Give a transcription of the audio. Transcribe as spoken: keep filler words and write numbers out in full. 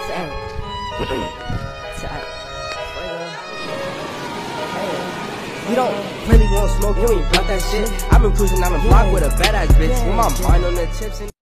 We don't really want smoke, you ain't about that shit. I've been cruising on the block with a badass bitch. With my mind on the tips and